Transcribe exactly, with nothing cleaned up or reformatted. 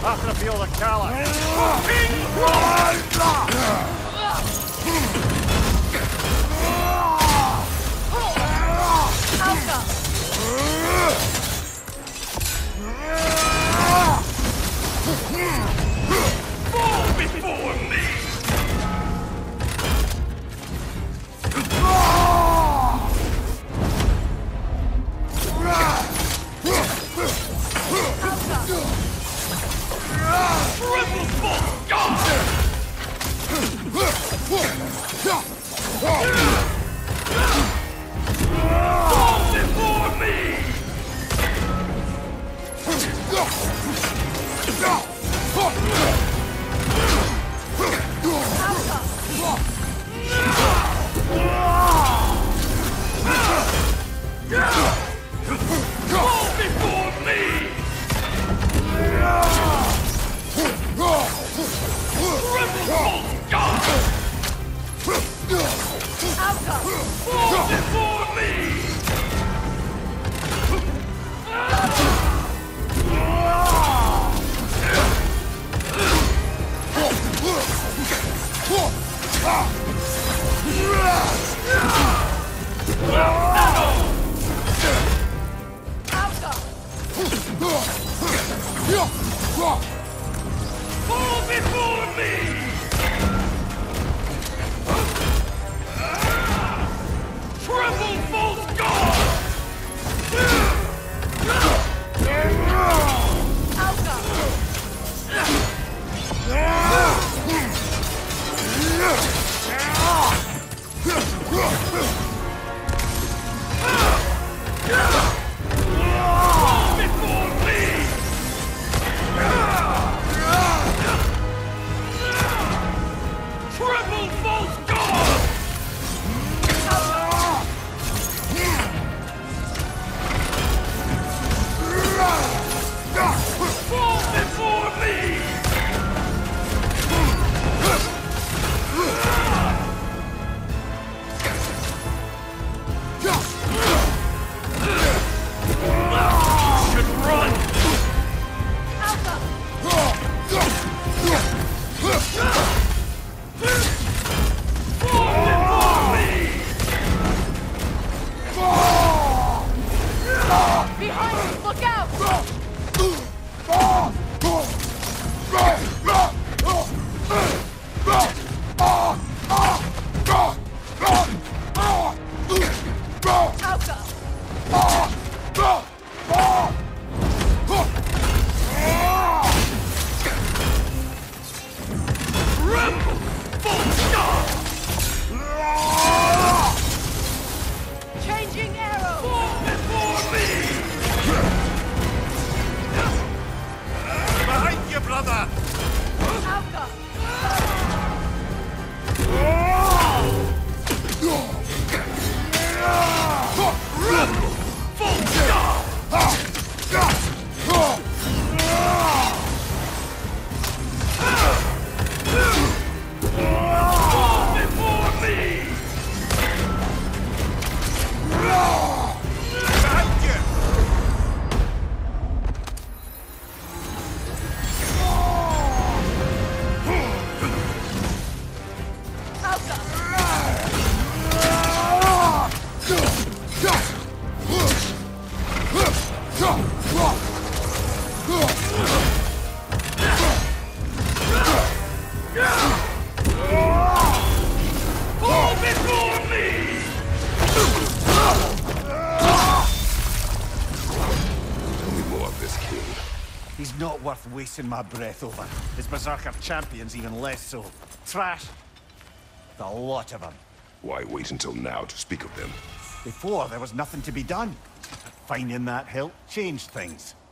Hardrefill The Callous. Fall before me! Triple full God! Fall before me! Fall before me! Triple full God! Fall before me! Fall before me! Triple full God! Fall before me! Triple full God! Fall before me! Should run! Behind you! Look out! Rebel! Full stop! Changing arrow! Fall before me! Behind you, brother! Alka! Rebel! Full stop! Fall before me! Behind you! Alka! Fall before me! Tell me more of this king. He's not worth wasting my breath over. His berserker champions even less so. Trash. The lot of them. Why wait until now to speak of them? Before, there was nothing to be done. Finding that hilt changed things.